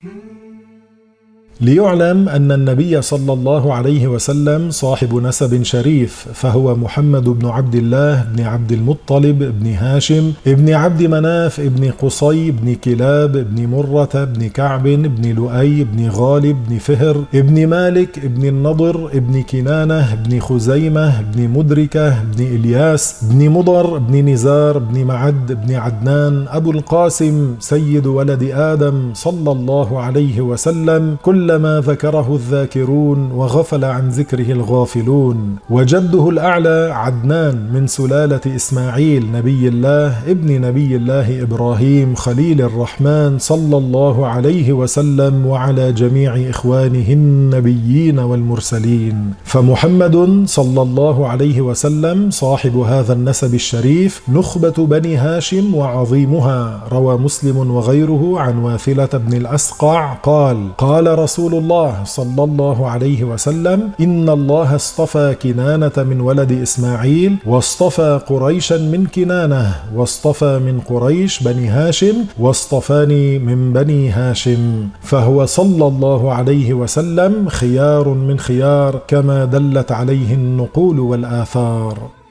ليعلم أن النبي صلى الله عليه وسلم صاحب نسب شريف، فهو محمد بن عبد الله بن عبد المطلب بن هاشم بن عبد مناف بن قصي بن كلاب بن مرة بن كعب بن لؤي بن غالب بن فهر بن مالك بن النضر بن كنانة بن خزيمة بن مدركة بن إلياس بن مضر بن نزار بن معد بن عدنان أبو القاسم سيد ولد آدم صلى الله عليه وسلم، كلما ذكره الذاكرون وغفل عن ذكره الغافلون. وجده الأعلى عدنان من سلالة إسماعيل نبي الله ابن نبي الله إبراهيم خليل الرحمن صلى الله عليه وسلم وعلى جميع إخوانه النبيين والمرسلين. فمحمد صلى الله عليه وسلم صاحب هذا النسب الشريف نخبة بني هاشم وعظيمها. روى مسلم وغيره عن واثلة بن الأسقع قال: قال رسول الله صلى الله عليه وسلم: إن الله اصطفى كنانة من ولد إسماعيل، واصطفى قريشا من كنانة، واصطفى من قريش بني هاشم، واصطفاني من بني هاشم. فهو صلى الله عليه وسلم خيار من خيار، كما دلت عليه النقول والآثار.